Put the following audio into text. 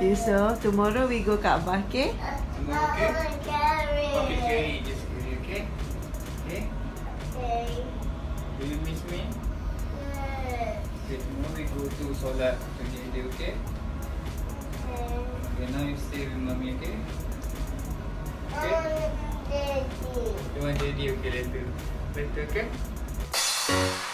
Okay, so tomorrow we go Kaabah, okay? Tomorrow, okay? Okay, carry. Just carry, okay? Okay? Do you miss me? Okay, tomorrow we go to solat together, okay? Okay, now you stay with mommy, okay? Okay? You want daddy, okay, later. Later, okay?